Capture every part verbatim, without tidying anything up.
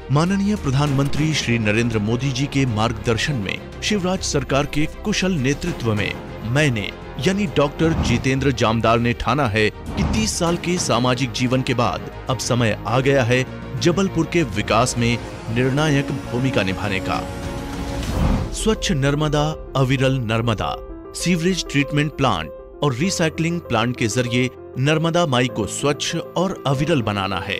माननीय प्रधानमंत्री श्री नरेंद्र मोदी जी के मार्गदर्शन में शिवराज सरकार के कुशल नेतृत्व में मैंने यानी डॉक्टर जितेंद्र जामदार ने ठाना है कि तीस साल के सामाजिक जीवन के बाद अब समय आ गया है जबलपुर के विकास में निर्णायक भूमिका निभाने का। स्वच्छ नर्मदा, अविरल नर्मदा, सीवरेज ट्रीटमेंट प्लांट और रिसाइकलिंग प्लांट के जरिए नर्मदा माई को स्वच्छ और अविरल बनाना है।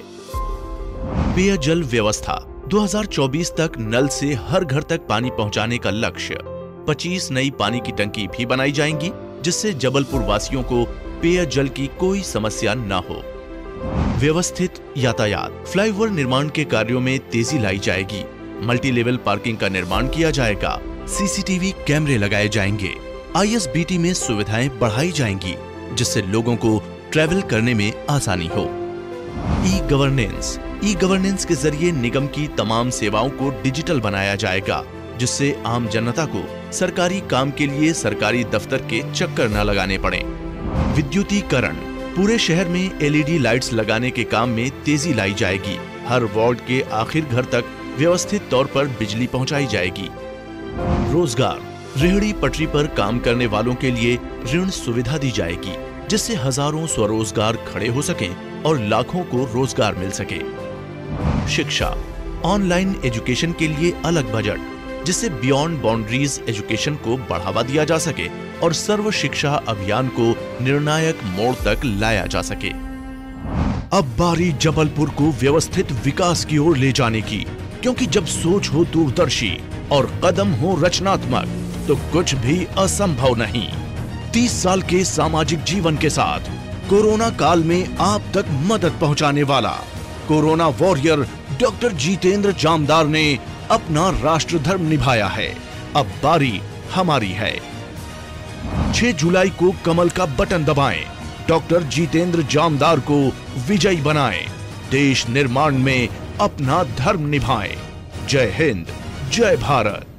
पेयजल व्यवस्था दो हज़ार चौबीस तक नल से हर घर तक पानी पहुंचाने का लक्ष्य। पच्चीस नई पानी की टंकी भी बनाई जाएंगी जिससे जबलपुर वासियों को पेयजल की कोई समस्या न हो। व्यवस्थित यातायात, फ्लाईओवर निर्माण के कार्यों में तेजी लाई जाएगी। मल्टी लेवल पार्किंग का निर्माण किया जाएगा। सीसीटीवी कैमरे लगाए जाएंगे। आईएसबीटी में सुविधाएं बढ़ाई जाएंगी जिससे लोगों को ट्रैवल करने में आसानी हो। ई गवर्नेंस ई गवर्नेंस के जरिए निगम की तमाम सेवाओं को डिजिटल बनाया जाएगा जिससे आम जनता को सरकारी काम के लिए सरकारी दफ्तर के चक्कर न लगाने पड़े। विद्युतीकरण, पूरे शहर में एलईडी लाइट्स लगाने के काम में तेजी लाई जाएगी। हर वार्ड के आखिर घर तक व्यवस्थित तौर पर बिजली पहुंचाई जाएगी। रोजगार, रेहड़ी पटरी पर काम करने वालों के लिए ऋण सुविधा दी जाएगी जिससे हजारों स्वरोजगार खड़े हो सकें और लाखों को रोजगार मिल सके। शिक्षा, ऑनलाइन एजुकेशन के लिए अलग बजट जिससे बियॉन्ड बाउंड्रीज एजुकेशन को बढ़ावा दिया जा सके और सर्व शिक्षा अभियान को निर्णायक मोड़ तक लाया जा सके। अब बारी जबलपुर को व्यवस्थित विकास की ओर ले जाने की, क्योंकि जब सोच हो दूरदर्शी और कदम हो रचनात्मक तो कुछ भी असंभव नहीं। तीस साल के सामाजिक जीवन के साथ कोरोना काल में आप तक मदद पहुंचाने वाला corona warrior doctor Jitendra Jamdar ने अपना राष्ट्र धर्म निभाया है। अब बारी हमारी है। छह जुलाई को कमल का बटन दबाएं, डॉक्टर जितेंद्र जामदार को विजयी बनाएं, देश निर्माण में अपना धर्म निभाएं। जय हिंद, जय भारत।